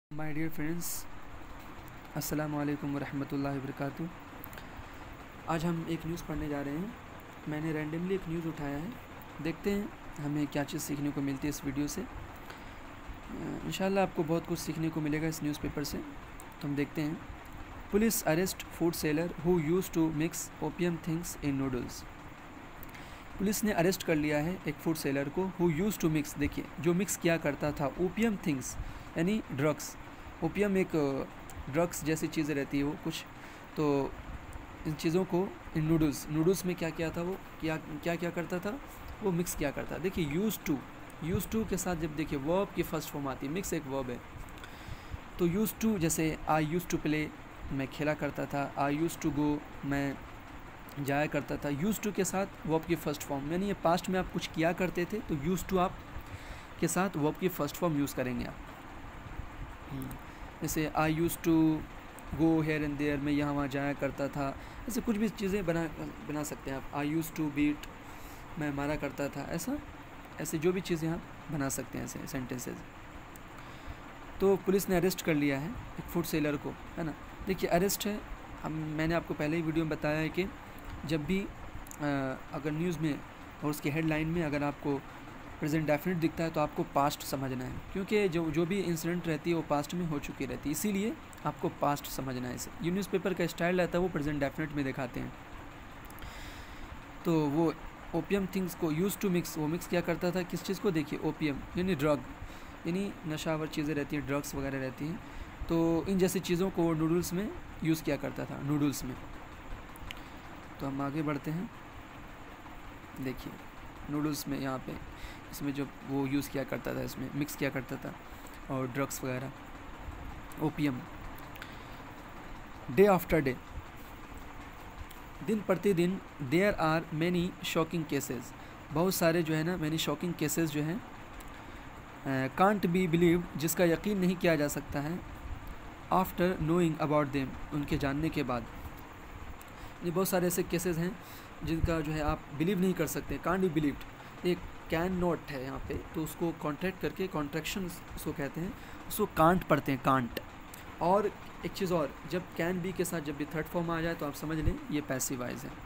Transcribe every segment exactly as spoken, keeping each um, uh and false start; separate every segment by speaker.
Speaker 1: My dear friends, अस्सलाम वालेकुम वरहमतुल्लाहि वबरकातुहू। आज हम एक न्यूज़ पढ़ने जा रहे हैं। मैंने रैंडमली एक न्यूज़ उठाया है, देखते हैं हमें क्या चीज़ सीखने को मिलती है इस वीडियो से। इंशाल्लाह आपको बहुत कुछ सीखने को मिलेगा इस न्यूज़पेपर से, तो हम देखते हैं। Police arrest food seller who used to mix opium things in noodles. Police ने अरेस्ट कर लिया है एक फूड सेलर को, हु यूज्ड टू मिक्स, देखिए जो मिक्स किया करता था ओपियम थिंग्स यानी ड्रग्स। ओपियम एक ड्रग्स जैसी चीज़ें रहती है वो कुछ, तो इन चीज़ों को इन नूडल्स नूडल्स में क्या किया था, वो क्या क्या क्या करता था, वो मिक्स किया करता। देखिए यूज टू यूज टू के साथ जब देखिए वर्ब की फर्स्ट फॉर्म आती है, मिक्स एक वर्ब है, तो यूज टू जैसे आई यूज टू प्ले, मैं खेला करता था। आई यूज टू गो, मैं जाया करता था। यूज टू के साथ वर्ब की फर्स्ट फॉर्म, यानी ये पास्ट में आप कुछ किया करते थे, तो यूज टू आप के साथ वर्ब की फर्स्ट फॉर्म यूज़ करेंगे आप। जैसे I use to go here and there, मैं यहाँ वहाँ जाया करता था। ऐसे कुछ भी चीज़ें बना बना सकते हैं आप। आई यूज़ टू बीट, मैं मारा करता था। ऐसा ऐसे जो भी चीज़ें आप बना सकते हैं ऐसे सेंटेंसेस। तो पुलिस ने अरेस्ट कर लिया है एक फूड सेलर को, है ना। देखिए अरेस्ट है, हम मैंने आपको पहले ही वीडियो में बताया है कि जब भी आ, अगर न्यूज़ में और उसके हेडलाइन में अगर आपको प्रेजेंट डेफिनेट दिखता है तो आपको पास्ट समझना है, क्योंकि जो जो भी इंसिडेंट रहती है वो पास्ट में हो चुकी रहती है, इसीलिए आपको पास्ट समझना है। इसे ये न्यूज़पेपर का स्टाइल रहता है, वो प्रेजेंट डेफिनेट में दिखाते हैं। तो वो ओपियम थिंग्स को यूज़ टू मिक्स, वो मिक्स क्या करता था, किस चीज़ को, देखिए ओपियम यानी ड्रग, यानी नशावर चीज़ें रहती हैं, ड्रग्स वगैरह रहती हैं, तो इन जैसी चीज़ों को नूडल्स में यूज़ किया करता था, नूडल्स में। तो हम आगे बढ़ते हैं। देखिए नूडल्स में यहाँ पे इसमें जो वो यूज़ किया करता था, इसमें मिक्स किया करता था और ड्रग्स वगैरह, ओपियम। डे आफ्टर डे, दिन प्रतिदिन, there are many shocking cases, बहुत सारे जो है ना, मैनी शॉकिंग केसेस जो हैं, कांट बी बिलीव, जिसका यकीन नहीं किया जा सकता है, आफ्टर नोइंग अबाउट देम, उनके जानने के बाद। ये बहुत सारे ऐसे केसेस हैं जिनका जो है आप बिलीव नहीं कर सकते, कांट बी बिलीव्ड। एक कैन नॉट है यहाँ पे, तो उसको कॉन्ट्रैक्ट करके, कॉन्ट्रैक्शन उसको कहते हैं, उसको कांट पढ़ते हैं, कांट। और एक चीज़ और, जब कैन बी के साथ जब भी थर्ड फॉर्म आ जाए तो आप समझ लें ये पैसिव वॉइस है।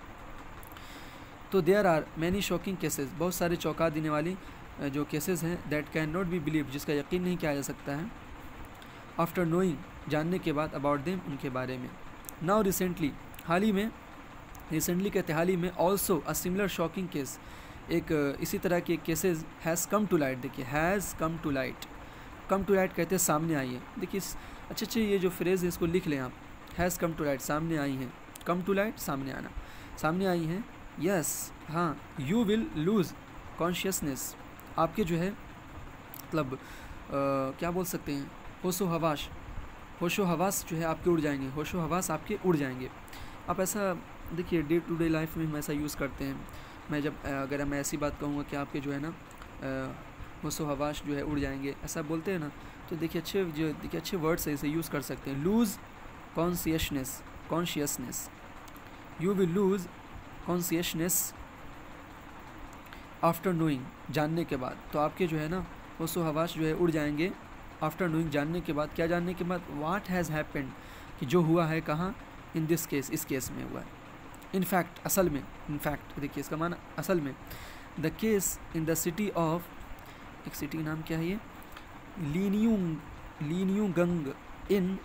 Speaker 1: तो there are many shocking cases, बहुत सारे चौंका देने वाली जो केसेस हैं, that can not be believe, जिसका यकीन नहीं किया जा सकता है, आफ्टर नोइंग, जानने के बाद, अबाउट देम, उनके बारे में। नाउ रिसेंटली, हाल ही में, रिसेंटली कहते हाल ही में, also a similar shocking case, एक इसी तरह के cases has come to light. देखिए has come to light, come to light कहते हैं सामने आई है। देखिए अच्छे अच्छे ये जो फ्रेज़ है इसको लिख लें आप, हैज़ कम टू लाइट, सामने आई हैं, कम टू लाइट सामने आना, सामने आई हैं। यस, हाँ, यू विल लूज़ कॉन्शियसनेस, आपके जो है मतलब क्या बोल सकते हैं, होशो हवास, होशो हवास जो है आपके उड़ जाएंगे, होशो हवास आपके उड़ जाएंगे। आप ऐसा देखिए डे टू डे लाइफ में हम ऐसा यूज़ करते हैं। मैं जब अगर मैं ऐसी बात कहूँगा कि आपके जो है ना होशो हवास जो है उड़ जाएंगे, ऐसा बोलते हैं ना, तो देखिए अच्छे जो देखिए अच्छे वर्ड्स है, इसे यूज़ कर सकते हैं। Lose consciousness, consciousness, you will lose consciousness after knowing, जानने के बाद, तो आपके जो है ना होशो हवास जो है उड़ जाएंगे, आफ्टर नोइंग, जानने के बाद। क्या जानने के बाद, व्हाट हैज़ हैपेंड, कि जो हुआ है कहाँ, इन दिस केस, इस केस में हुआ है। इनफैक्ट, असल में, इनफैक्ट देखिए इसका माना असल में, the case in the city of, एक सिटी का नाम क्या है ये, लीनियुंग, लीनियुगंग इन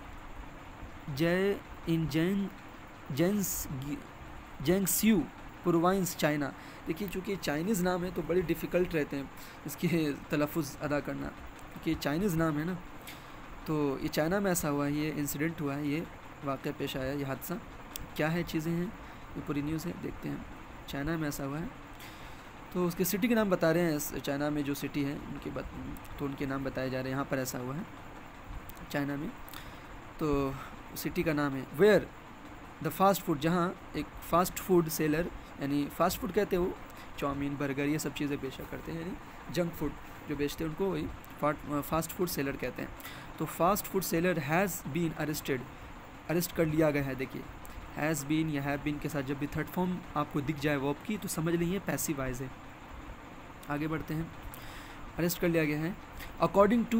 Speaker 1: जय इन जैन जैंस जैंगस्यू प्रोविंस, चाइना। देखिए चूँकि चाइनीज़ नाम है तो बड़ी डिफ़िकल्ट रहते हैं इसके तलफ़ुज़ अदा करना, कि चाइनीज़ नाम है ना, तो ये चाइना में ऐसा हुआ है, ये इंसिडेंट हुआ है, ये वाक़या पेश आया, ये हादसा। क्या है चीज़ें हैं, ये पूरी न्यूज़ है, देखते हैं। चाइना में ऐसा हुआ है, तो उसके सिटी के नाम बता रहे हैं, चाइना में जो सिटी है उनके बत, तो उनके नाम बताए जा रहे हैं। यहाँ पर ऐसा हुआ है चाइना में, तो सिटी का नाम है वेयर द फास्ट फूड, जहाँ एक फास्ट फूड सेलर, यानी फास्ट फूड कहते हैं वो चाउमीन बर्गर ये सब चीज़ें बेचा करते हैं, यानी जंक फूड जो बेचते हैं उनको वही फास्ट फूड सेलर कहते हैं। तो fast food seller has been arrested, arrest कर लिया गया है। देखिए हैज़ बीन या हैव बीन के साथ जब भी थर्ड फॉर्म आपको दिख जाए वर्ब की, तो समझ लीजिए पैसिव वॉइस है। आगे बढ़ते हैं। अरेस्ट कर लिया गया है अकॉर्डिंग टू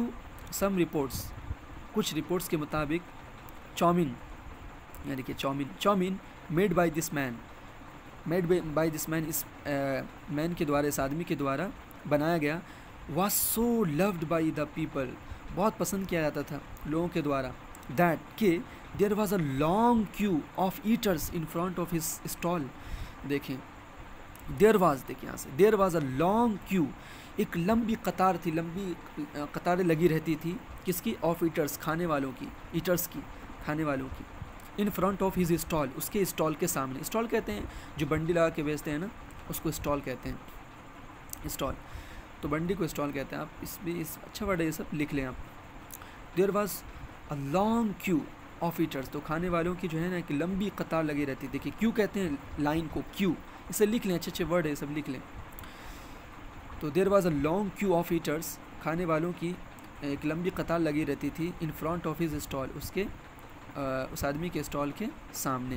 Speaker 1: सम रिपोर्ट्स, कुछ रिपोर्ट्स के मुताबिक चाउमीन, यानी कि chowmein chowmein made by this man, made by this man, इस मैन के द्वारा, इस आदमी के द्वारा बनाया गया, was so loved by the people, बहुत पसंद किया जाता था लोगों के द्वारा, दैट के there was a long queue of eaters in front of his stall. देखें देयर वाज, देखिए यहाँ से, there was a long queue, एक लंबी कतार थी, लंबी कतारें लगी रहती थी, किसकी? ऑफ ईटर्स, खाने वालों की, ईटर्स की, खाने वालों की, in front of his stall, उसके स्टॉल के सामने। स्टॉल कहते हैं जो बंडी लगा के बेचते हैं ना, उसको स्टॉल कहते हैं, स्टॉल, तो बंडी को स्टॉल कहते हैं। आप इस भी इस अच्छा वर्ड है, ये सब लिख लें आप। There was a long queue of eaters, तो खाने वालों की जो है ना एक लंबी कतार लगी रहती। देखिए क्यू कहते हैं लाइन को, क्यू, इसे लिख लें, अच्छे अच्छे वर्ड है, सब लिख लें। तो there was a long queue of eaters, खाने वालों की एक लंबी कतार लगी रहती थी, in front of his stall, उसके आ, उस आदमी के स्टॉल के सामने।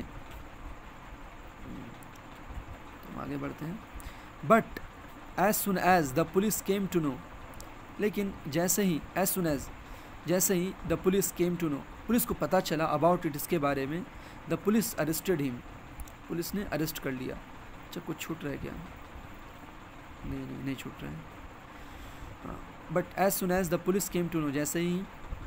Speaker 1: तो आगे बढ़ते हैं। But as soon as the police came to know, लेकिन जैसे ही, एज सुन एज, जैसे ही the police came to know, police को पता चला अबाउट इट, इसके बारे में, the police arrested him, police ने अरेस्ट कर लिया। अच्छा कुछ छूट रहा है क्या? नहीं नहीं नहीं छूट रहा है। हाँ, but as soon as the police came to know, जैसे ही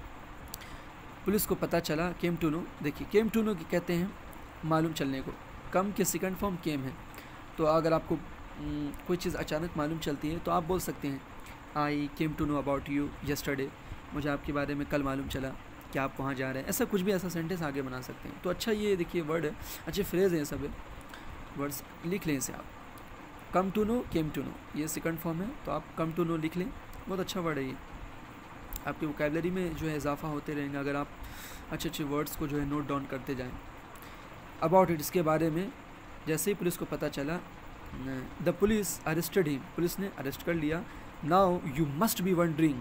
Speaker 1: पुलिस को पता चला, केम टू नो, देखिए केम टू नो कहते हैं मालूम चलने को, कम के सेकंड फॉर्म केम है। तो अगर आपको न, कोई चीज़ अचानक मालूम चलती है तो आप बोल सकते हैं I came to know about you yesterday, मुझे आपके बारे में कल मालूम चला कि आप वहाँ जा रहे हैं। ऐसा कुछ भी, ऐसा सेंटेंस आगे बना सकते हैं। तो अच्छा ये देखिए वर्ड है, अच्छे फ्रेज हैं, सब वर्ड्स लिख लें इसे आप। Come to know, came to know, ये सेकंड फॉर्म है, तो आप कम टू नो लिख लें, बहुत अच्छा वर्ड है ये। आपकी वोकैबुलरी में जो है इजाफा होते रहेंगे अगर आप अच्छे अच्छे वर्ड्स को जो है नोट डाउन करते जाएं। अबाउट इट, इसके बारे में, जैसे ही पुलिस को पता चला, the police arrested him, police ने अरेस्ट कर लिया। Now you must be wondering,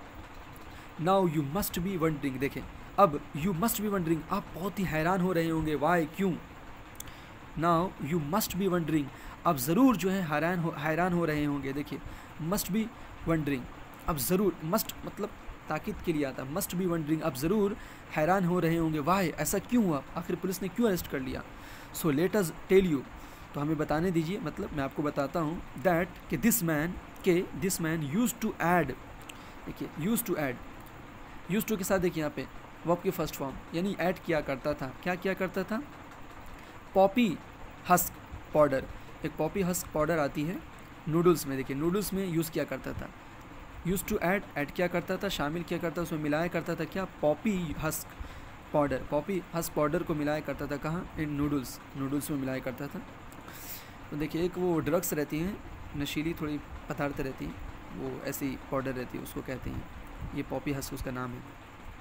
Speaker 1: now you must be wondering, देखें अब यू मस्ट बी वंडरिंग, आप बहुत ही हैरान हो रहे होंगे, वाई, क्यों? Now you must be wondering, अब ज़रूर जो है हैरान हो हैरान हो रहे होंगे। देखिए मस्ट बी वंडरिंग, अब ज़रूर, मस्ट मतलब ताकीद के लिए आता है, मस्ट बी वंडरिंग, अब ज़रूर हैरान हो रहे होंगे, वाई, ऐसा क्यों हुआ, आखिर पुलिस ने क्यों अरेस्ट कर लिया। So let us tell you, तो हमें बताने दीजिए, मतलब मैं आपको बताता हूँ, दैट कि दिस मैन, के this man use to add, देखिए use to add, use to के साथ देखिए यहाँ पे वर्ब की फर्स्ट फॉर्म, यानी ऐड किया करता था, क्या किया करता था? पॉपी हस्क पाउडर, एक पॉपी हस्क पाउडर आती है नूडल्स में, देखिए नूडल्स में यूज़ किया करता था, यूज़ टू ऐड, ऐड किया करता था, शामिल किया करता था, उसमें मिलाया करता था क्या? Poppy husk powder, poppy husk powder को मिलाया करता था, कहाँ? इन नूडल्स, नूडल्स में मिलाया करता था। तो देखिए एक वो ड्रग्स रहती हैं, नशीली थोड़ी पदार्थ रहती हैं, वो ऐसी पाउडर रहती है, उसको कहते हैं, ये पॉपी हस्क उसका नाम है।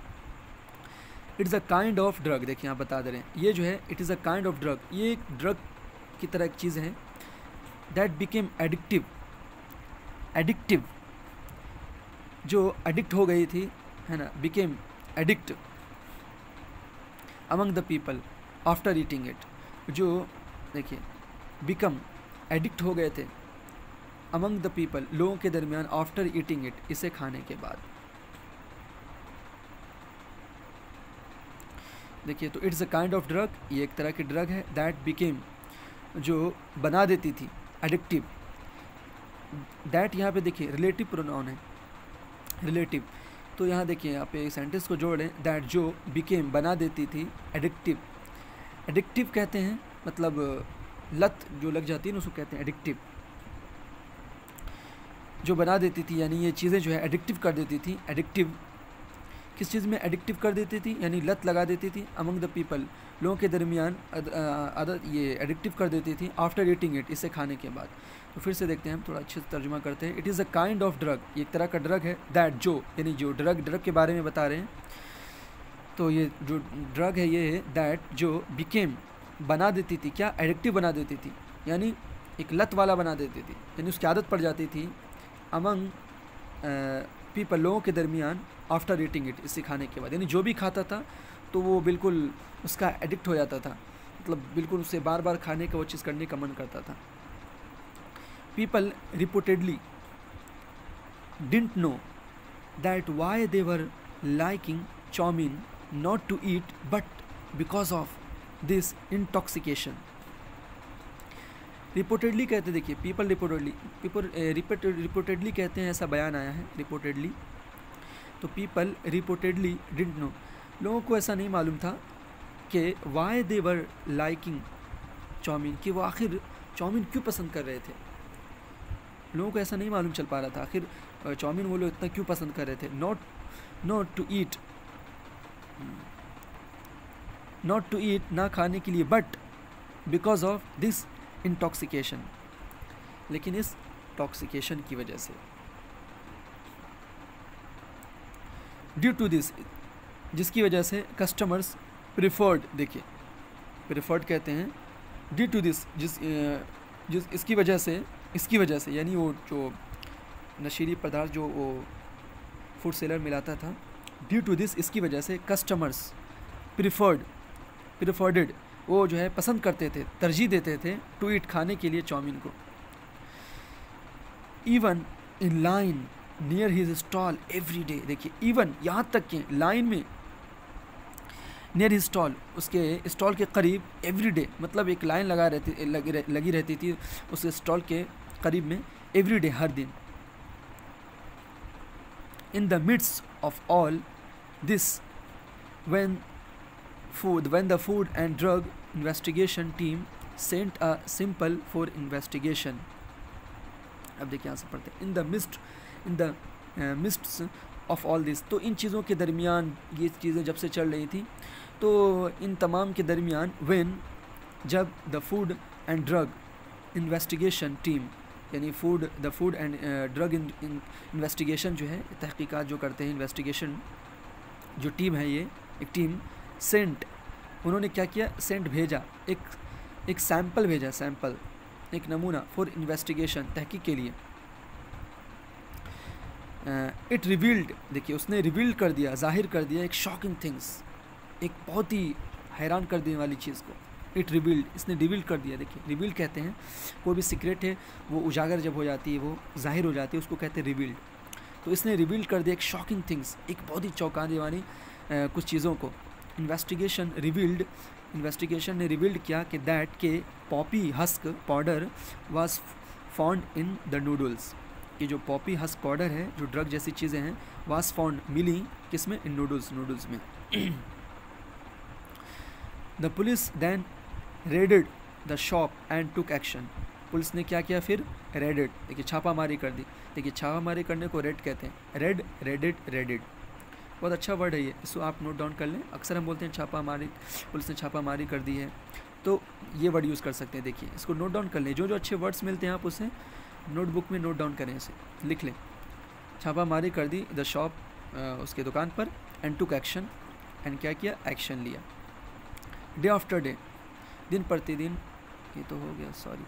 Speaker 1: It's a kind of drug, देखिए आप बता दे रहे हैं, ये जो है it is a kind of drug, ये एक ड्रग की तरह एक चीज़ है, दैट बिकेम एडिक्टिव, एडिक्टिव, जो एडिक्ट हो गई थी, है ना, became addict among the people after eating it, जो देखिए बिकम एडिक्ट हो गए थे अमंग द पीपल, लोगों के दरमियान, आफ्टर ईटिंग इट, इसे खाने के बाद। देखिए तो it's a kind of drug, ये एक तरह की ड्रग है, दैट बिकेम, जो बना देती थी, एडिक्टिव, दैट यहाँ पे देखिए रिलेटिव प्रोनाउन है, रिलेटिव, तो यहाँ देखिए यहाँ पे सेंटेंस को जोड़ लें, दैट जो बिकेम बना देती थी, एडिक्टिव, एडिक्टिव कहते हैं मतलब लत जो लग जाती है ना उसको कहते हैं एडिक्टिव, जो बना देती थी, यानी ये चीज़ें जो है एडिक्टिव कर देती थी, एडिक्टिव किस चीज़ में एडिक्टिव कर देती थी, यानी लत लगा देती थी, अमंग द पीपल, लोगों के दरमियान अदर, ये एडिक्टिव कर देती थी, आफ्टर ईटिंग इट, इसे खाने के बाद। तो फिर से देखते हैं हम, थोड़ा अच्छे से तर्जुमा करते हैं। It is a kind of drug, ये एक तरह का ड्रग है, दैट जो, यानी जो ड्रग, ड्रग के बारे में बता रहे हैं, तो ये जो ड्रग है ये है, दैट जो बिकेम बना देती थी, क्या? एडिक्टिव बना देती थी, यानी एक लत वाला बना देती थी, यानी उसकी आदत पड़ जाती थी, अमंग पीपल, लोगों के दरमियान, आफ्टर ईटिंग इट, इसे खाने के बाद, यानी जो भी खाता था तो वो बिल्कुल उसका एडिक्ट हो जाता था, मतलब बिल्कुल उसे बार बार खाने का, वो चीज़ करने का मन करता था। People reportedly didn't know, that why they were liking chowmein not to eat but because of this intoxication. Reportedly कहते, देखिए पीपल रिपोर्टेडली पीपल रिपोर्टेडली कहते हैं, ऐसा बयान आया है रिपोर्टेडली। तो पीपल रिपोर्टेडली डिडंट नो, लोगों को ऐसा नहीं मालूम था कि why they were liking chowmein, कि वो आखिर चाउमीन क्यों पसंद कर रहे थे। लोगों को ऐसा नहीं मालूम चल पा रहा था आखिर चाउमीन वो लोग इतना क्यों पसंद कर रहे थे। Not not to eat, not to eat ना खाने के लिए, but because of this intoxication, लेकिन इस टॉक्सिकेशन की वजह से, ड्यू टू दिस, जिसकी वजह से कस्टमर्स प्रिफर्ड, देखिए प्रिफर्ड कहते हैं ड्यू टू दिस, जिस जिस इसकी वजह से, इसकी वजह से यानी वो जो नशीली पदार्थ जो वो फूड सेलर मिलाता था, ड्यू टू दिस इसकी वजह से कस्टमर्स प्रिफर्ड प्रिफर्डेड वो जो है पसंद करते थे, तरजीह देते थे टू ईट खाने के लिए चाउमीन को। Even in line near his stall every day, देखिए इवन यहाँ तक कि लाइन में, नियर हिज स्टॉल उसके स्टॉल के करीब, एवरी डे मतलब एक लाइन लगा रहती लगी, रह, लगी रहती थी उसके स्टॉल के करीब में, एवरी डे हर दिन। In the midst of all this when food when the food and drug investigation team sent a simple for investigation, अब देखिए यहाँ से पढ़ते हैं, in the midst in the uh, midst of all this, तो इन चीज़ों के दरमियान, ये चीज़ें जब से चल रही थी, तो इन तमाम के दरमियान when, जब the food and drug investigation team, यानी food the food and drug investigation जो है, तहकीकात जो करते हैं, इन्वेस्टिगेशन जो टीम है, ये एक टीम सेंट, उन्होंने क्या किया, सेंट भेजा, एक एक सैंपल भेजा, सैंपल एक नमूना फॉर इन्वेस्टिगेशन, तहकीक के लिए। इट रिवील्ड, देखिए उसने रिवील कर दिया, जाहिर कर दिया एक शॉकिंग थिंग्स, एक बहुत ही हैरान कर देने वाली चीज़ को। इट रिवील्ड, इसने रिवील कर दिया। देखिए रिवील कहते हैं कोई भी सीक्रेट है वो उजागर जब हो जाती है, वो जाहिर हो जाती है, उसको कहते हैं रिवील्ड। तो इसने रिवील कर दिया एक शॉकिंग थिंग्स, एक बहुत ही चौंकाने वाली कुछ चीज़ों को। इन्वेस्टिगेशन रिवील्ड, इन्वेस्टिगेशन ने रिवील्ड किया कि दैट के poppy husk powder was found in the noodles, कि जो पॉपी हस्क पाउडर है, जो ड्रग जैसी चीज़ें हैं, वाज फाउंड, मिली किसमें, इन नूडल्स, नूडल्स में। The police then raided the shop and took action, police ने क्या किया फिर, रेडेड, देखिए छापामारी कर दी। देखिए छापामारी करने को रेड कहते हैं, रेड, रेडेड, रेडेड, बहुत अच्छा वर्ड है ये, इसको आप नोट डाउन कर लें। अक्सर हम बोलते हैं छापामारी, पुलिस ने छापामारी कर दी है, तो ये वर्ड यूज़ कर सकते हैं। देखिए इसको नोट डाउन कर लें, जो जो अच्छे वर्ड्स मिलते हैं आप उसे नोटबुक में नोट डाउन करें, इसे लिख लें। छापामारी कर दी द शॉप, उसके दुकान पर, एंड टुक एक्शन, एंड क्या किया, एक्शन लिया। डे आफ्टर डे, दिन प्रतिदिन, ये तो हो गया, सॉरी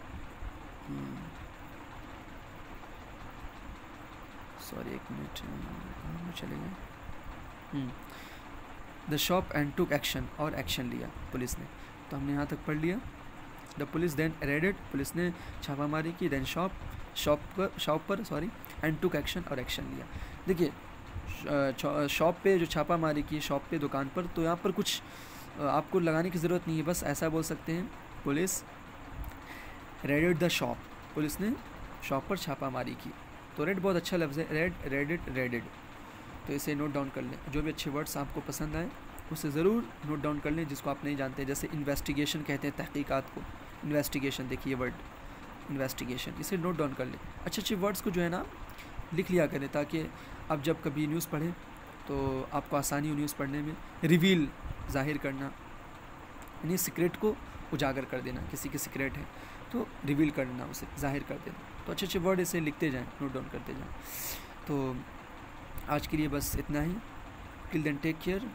Speaker 1: सॉरी एक मिनट चले गए। The shop and took action, और एक्शन लिया पुलिस ने, तो हमने यहाँ तक पढ़ लिया। The police then raided, police ने छापामारी की, देन शॉप, शॉप पर शॉप पर सॉरी एंड टुक एक्शन, और एक्शन लिया। देखिए शॉप पे जो छापामारी की, शॉप पे, दुकान पर, तो यहाँ पर कुछ आपको लगाने की ज़रूरत नहीं है, बस ऐसा बोल सकते हैं, police raided the shop, police ने शॉप पर छापामारी की। तो रेड बहुत अच्छा लफ्ज़ है, रेड, रेडेड, रेडेड, तो इसे नोट डाउन कर लें। जो भी अच्छे वर्ड्स आपको पसंद आए उसे ज़रूर नोट डाउन कर लें, जिसको आप नहीं जानते, जैसे इन्वेस्टिगेशन कहते हैं तहकीकात को, इन्वेस्टिगेशन, देखिए वर्ड इन्वेस्टिगेशन, इसे नोट डाउन कर लें। अच्छे अच्छे वर्ड्स को जो है ना लिख लिया करें, ताकि आप जब कभी न्यूज़ पढ़ें तो आपको आसानी हो न्यूज़ पढ़ने में। रिवील, जाहिर करना, यानी सीक्रेट को उजागर कर देना, किसी की सीक्रेट है तो रिवील करना, उसे जाहिर कर देना। तो अच्छे अच्छे वर्ड इसे लिखते जाएं, नोट डाउन करते जाएं। तो आज के लिए बस इतना ही। टिल देन टेक केयर,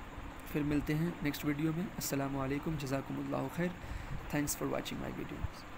Speaker 1: फिर मिलते हैं नेक्स्ट वीडियो में। अस्सलामु अलैकुम, जज़ाकुमुल्लाहु खैर, thanks for watching my videos.